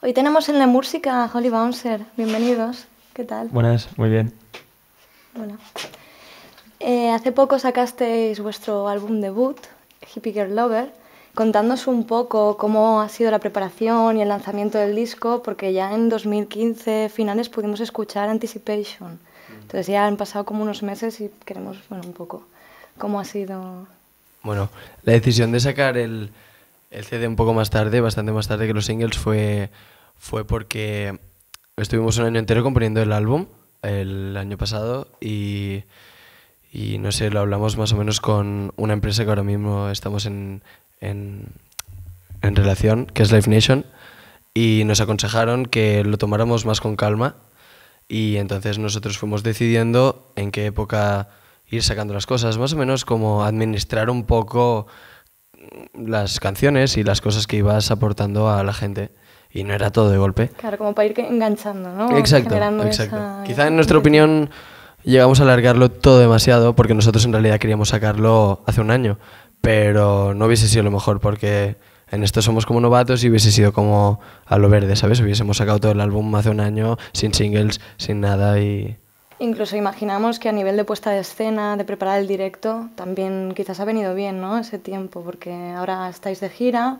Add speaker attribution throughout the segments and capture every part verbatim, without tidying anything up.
Speaker 1: Hoy tenemos en la música a Holy Bouncer. Bienvenidos. ¿Qué tal?
Speaker 2: Buenas, muy bien.
Speaker 1: Bueno. Eh, hace poco sacasteis vuestro álbum debut, Hippie Girl Lover, contándonos un poco cómo ha sido la preparación y el lanzamiento del disco, porque ya en dos mil quince finales pudimos escuchar Anticipation. Entonces ya han pasado como unos meses y queremos, bueno, un poco cómo ha sido.
Speaker 3: Bueno, la decisión de sacar el, el C D un poco más tarde, bastante más tarde que los singles, fue, fue porque estuvimos un año entero componiendo el álbum el año pasado y, y no sé, lo hablamos más o menos con una empresa que ahora mismo estamos en, en, en relación, que es Live Nation, y nos aconsejaron que lo tomáramos más con calma y entonces nosotros fuimos decidiendo en qué época ir sacando las cosas, más o menos como administrar un poco las canciones y las cosas que ibas aportando a la gente. Y no era todo de golpe.
Speaker 1: Claro, como para ir enganchando, ¿no?
Speaker 3: Exacto,
Speaker 1: Generando
Speaker 3: exacto.
Speaker 1: esa...
Speaker 3: Quizá en nuestra opinión llegamos a alargarlo todo demasiado porque nosotros en realidad queríamos sacarlo hace un año, pero no hubiese sido lo mejor porque en esto somos como novatos y hubiese sido como a lo verde, ¿sabes? Hubiésemos sacado todo el álbum hace un año sin singles, sin nada y...
Speaker 1: Incluso imaginamos que a nivel de puesta de escena, de preparar el directo, también quizás ha venido bien, ¿no? Ese tiempo, porque ahora estáis de gira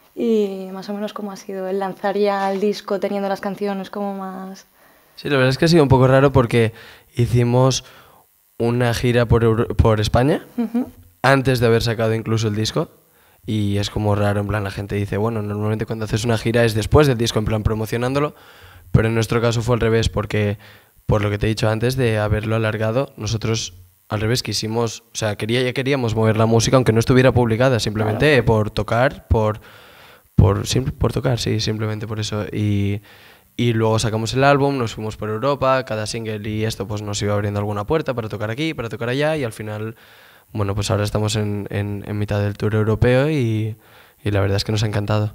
Speaker 1: y más o menos cómo ha sido el lanzar ya el disco teniendo las canciones como más...
Speaker 3: Sí, la verdad es que ha sido un poco raro porque hicimos una gira por, Euro por España uh-huh. antes de haber sacado incluso el disco y es como raro, en plan la gente dice, bueno, normalmente cuando haces una gira es después del disco, en plan promocionándolo, pero en nuestro caso fue al revés porque... Por lo que te he dicho antes de haberlo alargado, nosotros al revés quisimos, o sea, quería, ya queríamos mover la música aunque no estuviera publicada, simplemente claro. por tocar, por, por, sim, por tocar, sí, simplemente por eso. Y, y luego sacamos el álbum, nos fuimos por Europa, cada single y esto pues nos iba abriendo alguna puerta para tocar aquí, para tocar allá y al final, bueno, pues ahora estamos en, en, en mitad del tour europeo y, y la verdad es que nos ha encantado.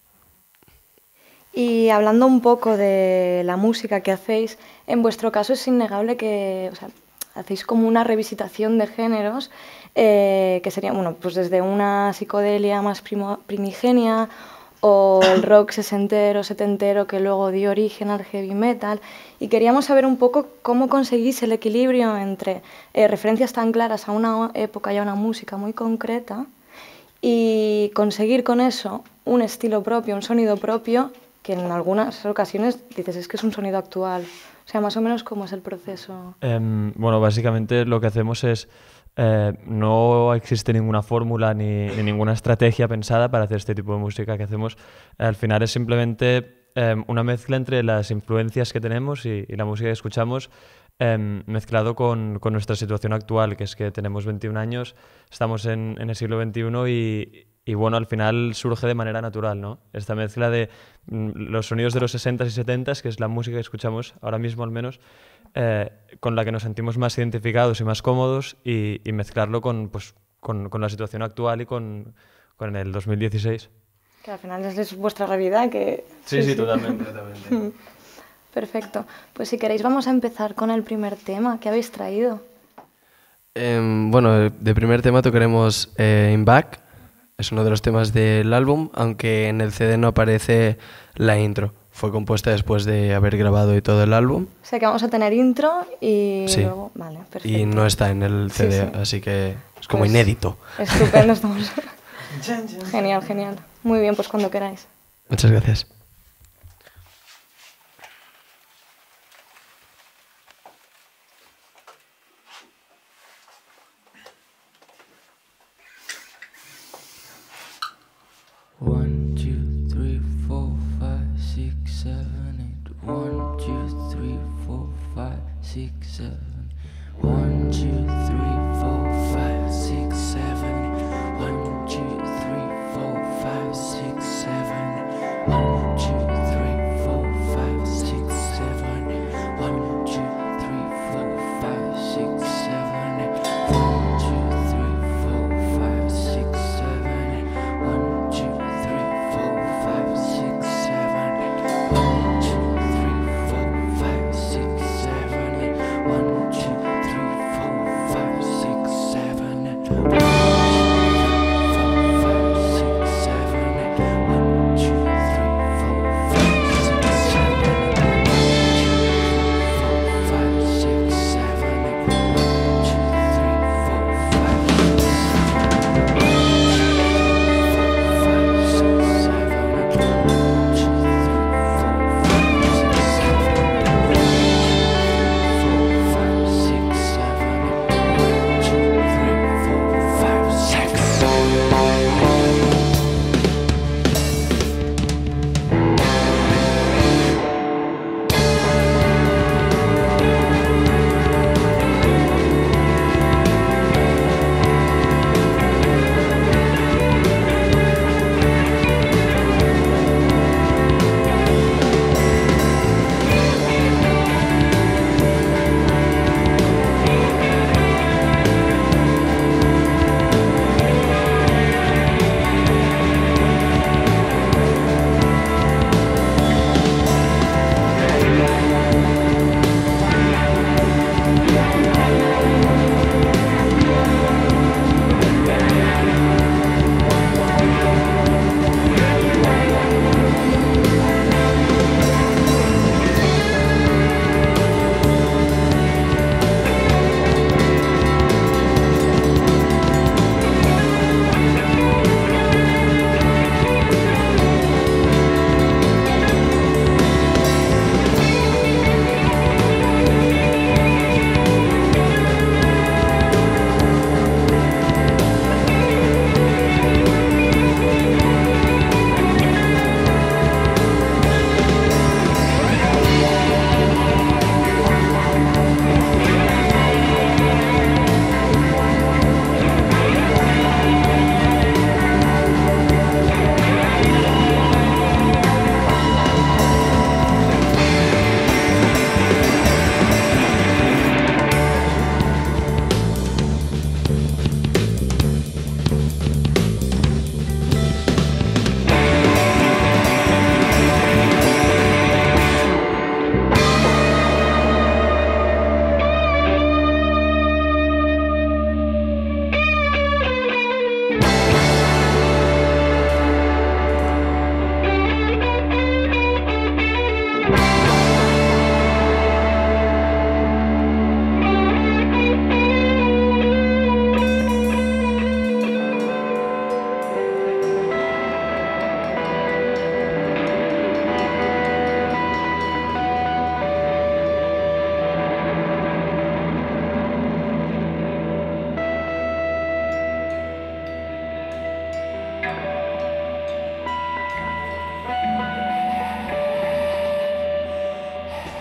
Speaker 1: Y hablando un poco de la música que hacéis, en vuestro caso es innegable que, o sea, hacéis como una revisitación de géneros eh, que sería, bueno, pues desde una psicodelia más primo, primigenia o el rock sesentero, setentero que luego dio origen al heavy metal. Y queríamos saber un poco cómo conseguís el equilibrio entre eh, referencias tan claras a una época y a una música muy concreta y conseguir con eso un estilo propio, un sonido propio que en algunas ocasiones dices es que es un sonido actual. O sea, más o menos cómo es el proceso.
Speaker 2: Eh, bueno, básicamente lo que hacemos es, eh, no existe ninguna fórmula ni, ni ninguna estrategia pensada para hacer este tipo de música que hacemos. Al final es simplemente eh, una mezcla entre las influencias que tenemos y, y la música que escuchamos, eh, mezclado con, con nuestra situación actual, que es que tenemos veintiún años, estamos en, en el siglo veintiuno y... Y bueno, al final surge de manera natural, ¿no? Esta mezcla de mm, los sonidos de los sesentas y setentas, que es la música que escuchamos ahora mismo al menos, eh, con la que nos sentimos más identificados y más cómodos, y, y mezclarlo con, pues, con, con la situación actual y con, con el dos mil dieciséis.
Speaker 1: Que al final es vuestra realidad que...
Speaker 2: Sí, sí, sí, totalmente, totalmente.
Speaker 1: Perfecto. Pues si queréis vamos a empezar con el primer tema. ¿Qué habéis traído?
Speaker 3: Eh, bueno, de primer tema tocaremos eh, In Back. Es uno de los temas del álbum, aunque en el C D no aparece la intro. Fue compuesta después de haber grabado y todo el álbum.
Speaker 1: O sea que vamos a tener intro y
Speaker 3: sí.
Speaker 1: luego... Vale, perfecto.
Speaker 3: Y no está en el C D, sí, sí. Así que es como pues inédito.
Speaker 1: Estupendo, estamos... Genial, genial. Muy bien, pues cuando queráis.
Speaker 3: Muchas gracias.
Speaker 4: One, two, three, four, five, six, seven, eight. One, two, three, four, five, six, seven. One, two, three, four, five, six, seven. One, two, three, four, five, six, seven. One, two, three, four, five, six, seven. One, two, three, four, five, six, seven. One, two, three, four, five, six, seven. One, two, three, four, five, six, seven. One, two, three, four, five, six, seven. One, two, three, four, five.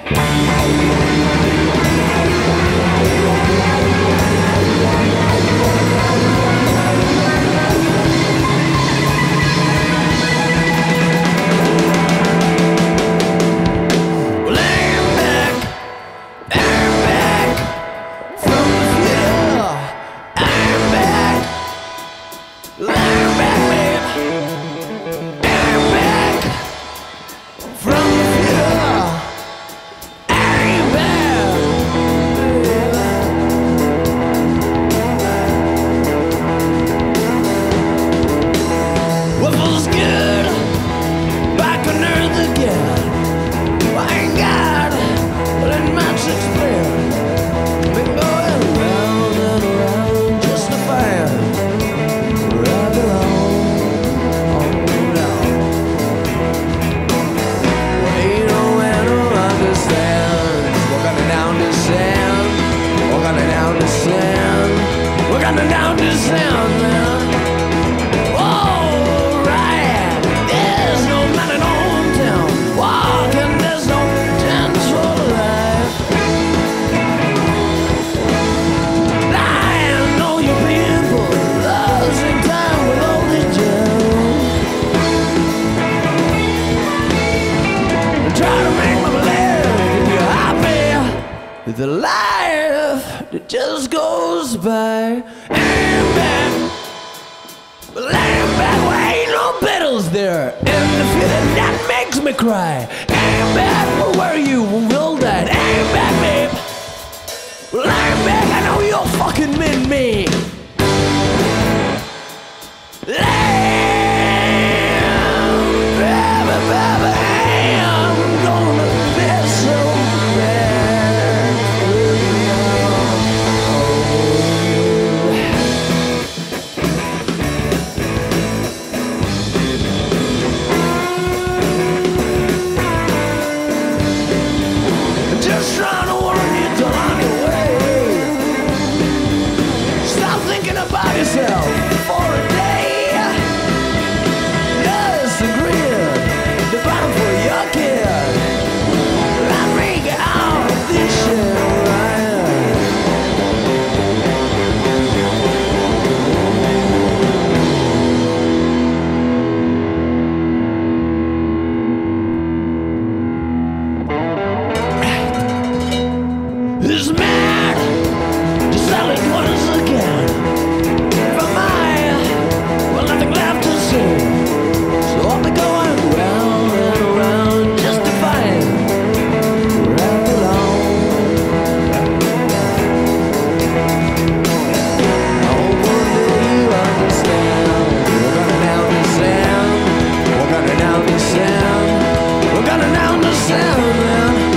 Speaker 5: The life that just goes by. Ain't back, laying back where ain't no battles there. And the feeling that makes me cry. Ain't back, where were you when Will died? Ain't back, babe. Laying back, I know you're fucking meant me. Laying back, back, back, I'm gonna be so bad. Just trying to warn you to on your way. Stop thinking about yourself for a day. Yes, agreed. The bottom for your kid. Let me get out of this shit right. This man just sell it once again. For my, well, nothing left to say. So I'll be going round and around just to find where I belong. Oh, one day you understand. We're gonna down the sand. We're gonna down the sand. We're gonna down the sand, man.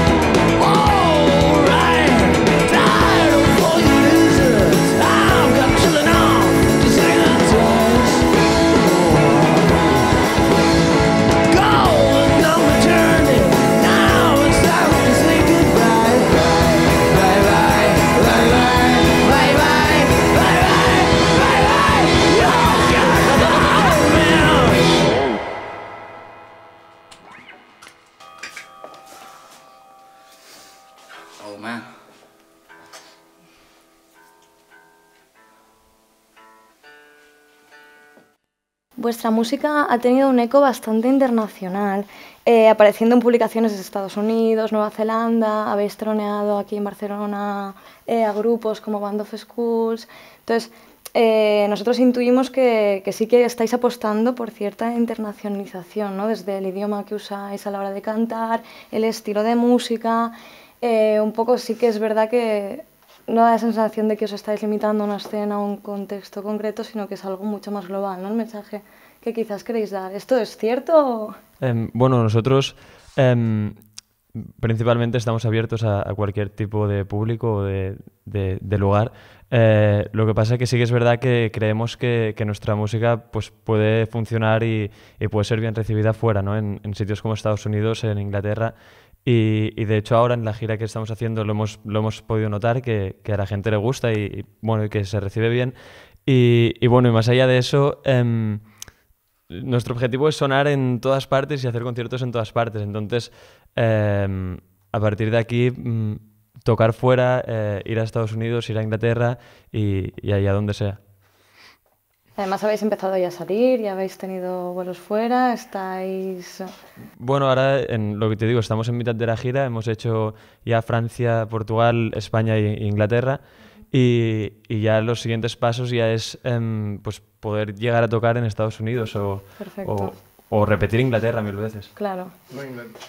Speaker 6: Oh man.
Speaker 1: Vuestra música ha tenido un eco bastante internacional, eh, apareciendo en publicaciones de Estados Unidos, Nueva Zelanda, habéis troneado aquí en Barcelona eh, a grupos como Band of Schools. Entonces, eh, nosotros intuimos que, que sí que estáis apostando por cierta internacionalización, ¿no? Desde el idioma que usáis a la hora de cantar, el estilo de música. Eh, un poco sí que es verdad que no da la sensación de que os estáis limitando a una escena, a un contexto concreto, sino que es algo mucho más global, ¿no? El mensaje que quizás queréis dar. ¿Esto es cierto?
Speaker 2: Eh, bueno, nosotros eh, principalmente estamos abiertos a, a cualquier tipo de público o de, de, de lugar. Eh, lo que pasa es que sí que es verdad que creemos que, que nuestra música pues, puede funcionar y, y puede ser bien recibida fuera, ¿no? En, en sitios como Estados Unidos, en Inglaterra. Y, y de hecho ahora en la gira que estamos haciendo lo hemos, lo hemos podido notar que, que a la gente le gusta y, y, bueno, y que se recibe bien. Y, y bueno, y más allá de eso, eh, nuestro objetivo es sonar en todas partes y hacer conciertos en todas partes. Entonces, eh, a partir de aquí mm, tocar fuera, eh, ir a Estados Unidos, ir a Inglaterra y, y allá donde sea.
Speaker 1: Además habéis empezado ya a salir, ya habéis tenido vuelos fuera, estáis...
Speaker 2: Bueno, ahora en lo que te digo, estamos en mitad de la gira, hemos hecho ya Francia, Portugal, España e Inglaterra y, y ya los siguientes pasos ya es em, pues poder llegar a tocar en Estados Unidos o,
Speaker 1: Perfecto.
Speaker 2: o, o repetir Inglaterra mil veces.
Speaker 1: Claro.
Speaker 3: No, Inglaterra.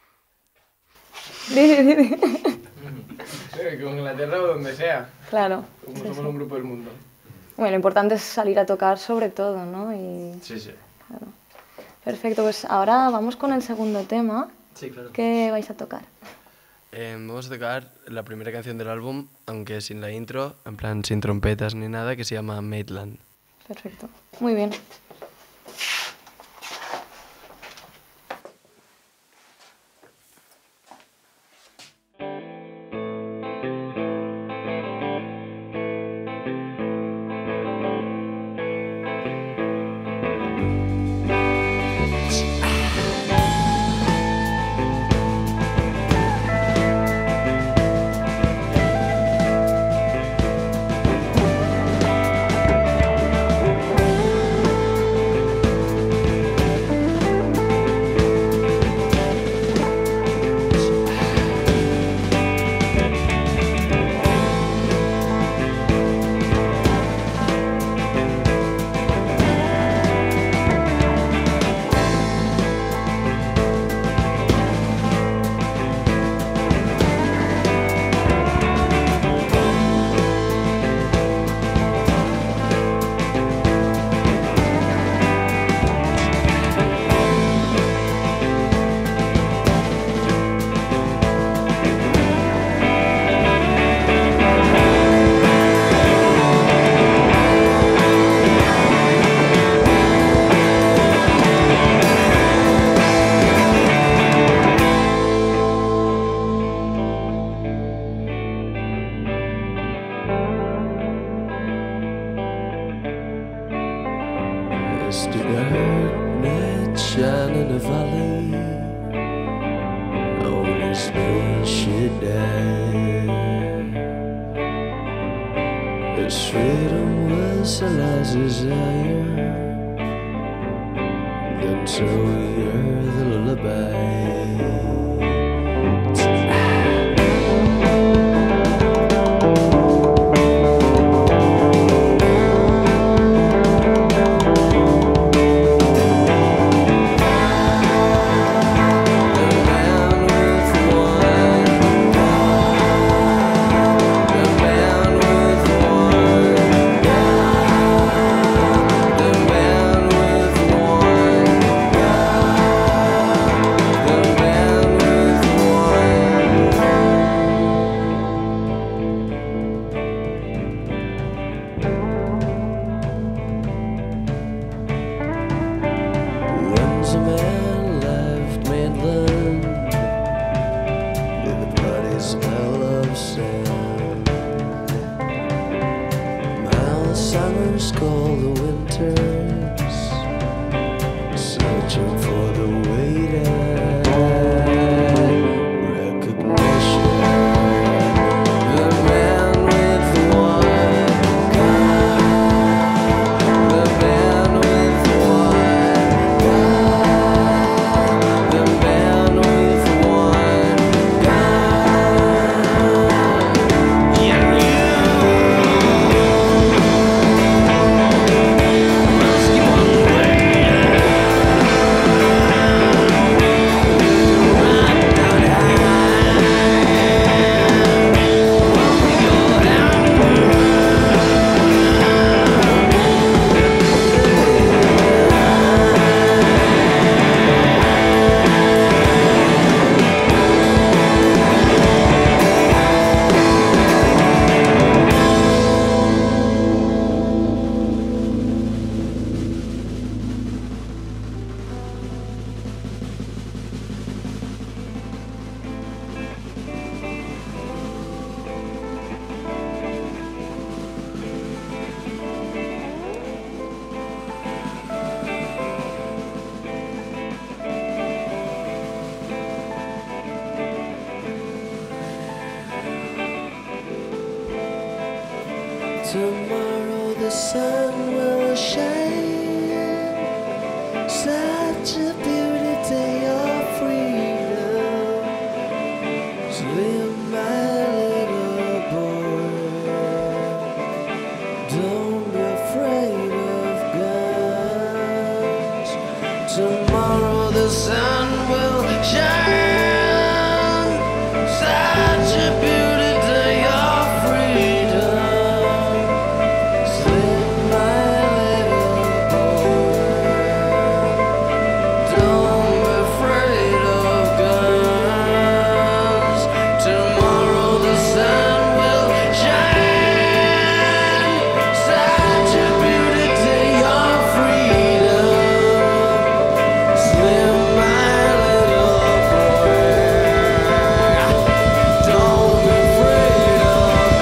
Speaker 1: Di, di, di.
Speaker 3: Sí, con Inglaterra o donde sea.
Speaker 1: Claro.
Speaker 3: Como
Speaker 1: Sí,
Speaker 3: somos
Speaker 1: sí.
Speaker 3: un grupo del mundo.
Speaker 1: Bueno, lo importante es salir a tocar sobre todo, ¿no? Y...
Speaker 2: Sí, sí.
Speaker 1: Perfecto, pues ahora vamos con el segundo tema.
Speaker 3: Sí, claro.
Speaker 1: ¿Qué vais a tocar?
Speaker 3: Eh, vamos a tocar la primera canción del álbum, aunque sin la intro, en plan sin trompetas ni nada, que se llama Maitland.
Speaker 1: Perfecto. Muy bien.
Speaker 5: As the dark night shine in the valley, on his knees should die. His freedom was Eliza's desire, then so we heard the lullaby. Once a man left Maitland with a bloody smell of sand. Mild summers call the winters, searching for the weighted recognition. The man with the white car, the man with the white car, the man with the white car. Yeah, you must keep on waiting. Tomorrow the sun will shine. Such a beauty day of freedom. Sleep, my little boy. Don't be afraid of guns. Tomorrow the sun will shine. Such a beauty day of freedom. Sleep, my little boy. Don't be afraid of guns. Tomorrow the sun will shine. Such a beauty day of freedom. Sleep, my little boy. Don't be afraid of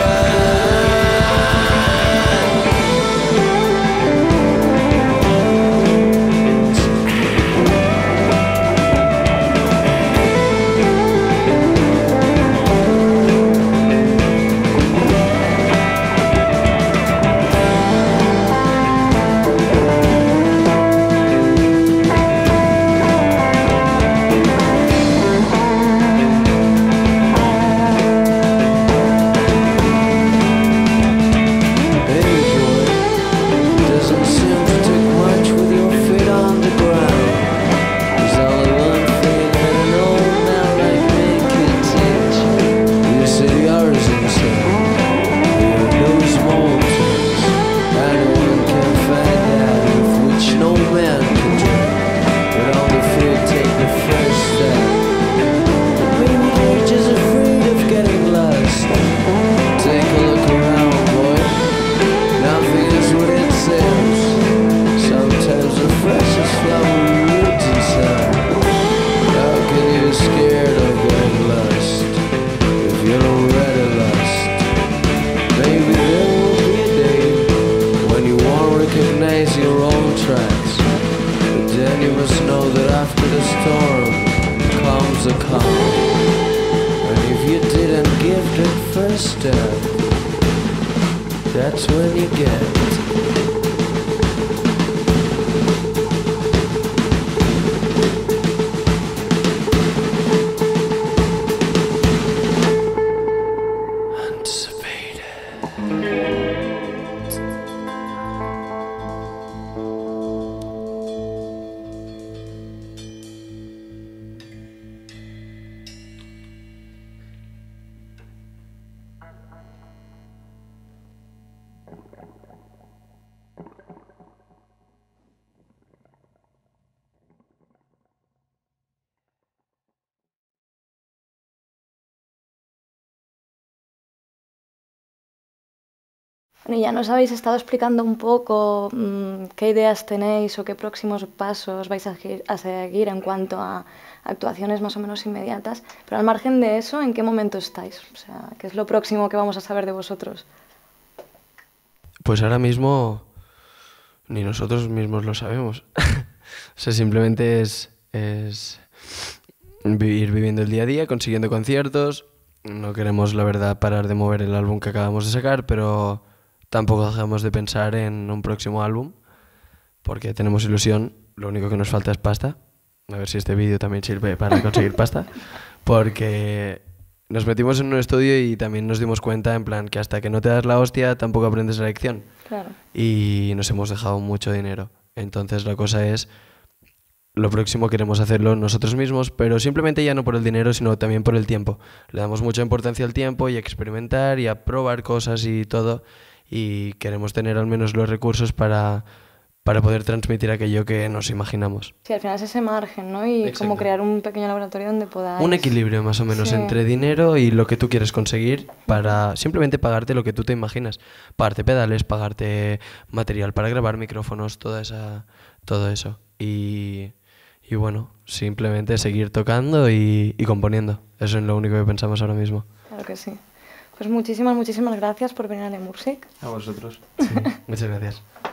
Speaker 5: doesn't seem to take much with your feet on the ground. There's only one thing that an old man like me can teach. You say yours inside. You know small things. Anyone can find that of which no man can dream. But only fear take the first step. Maybe you're just afraid of getting lost. Take a look around, boy. Nothing is what it seems. Sometimes the freshest flower roots inside. How can you be scared of getting lost if you're already lost? Maybe there will be a day when you won't recognize your own tracks. But then you must know that after the storm comes a calm. And if you didn't give that first step, that's when you get anticipated.
Speaker 1: Bueno, y ya nos habéis estado explicando un poco mmm, qué ideas tenéis o qué próximos pasos vais a, gi- a seguir en cuanto a actuaciones más o menos inmediatas, pero al margen de eso, ¿en qué momento estáis? O sea, ¿qué es lo próximo que vamos a saber de vosotros?
Speaker 3: Pues ahora mismo ni nosotros mismos lo sabemos. O sea, simplemente es, es vi- ir viviendo el día a día, consiguiendo conciertos. No queremos, la verdad, parar de mover el álbum que acabamos de sacar, pero tampoco dejamos de pensar en un próximo álbum, porque tenemos ilusión. Lo único que nos falta es pasta. A ver si este vídeo también sirve para conseguir pasta, porque nos metimos en un estudio y también nos dimos cuenta, en plan, que hasta que no te das la hostia tampoco aprendes la lección.
Speaker 1: Claro.
Speaker 3: Y nos hemos dejado mucho dinero. Entonces la cosa es, lo próximo queremos hacerlo nosotros mismos, pero simplemente ya no por el dinero, sino también por el tiempo. Le damos mucha importancia al tiempo y a experimentar y a probar cosas y todo, y queremos tener al menos los recursos para, para poder transmitir aquello que nos imaginamos.
Speaker 1: Sí, al final es ese margen, ¿no? Y
Speaker 3: Exacto.
Speaker 1: como crear un pequeño laboratorio donde podáis...
Speaker 3: Un equilibrio más o menos
Speaker 1: Sí.
Speaker 3: entre dinero y lo que tú quieres conseguir para simplemente pagarte lo que tú te imaginas. Pagarte pedales, pagarte material para grabar, micrófonos, toda esa, todo eso. Y, y bueno, simplemente seguir tocando y, y componiendo. Eso es lo único que pensamos ahora mismo.
Speaker 1: Claro que sí. Pues muchísimas, muchísimas gracias por venir a Lemursic.
Speaker 2: A vosotros.
Speaker 3: Muchas gracias.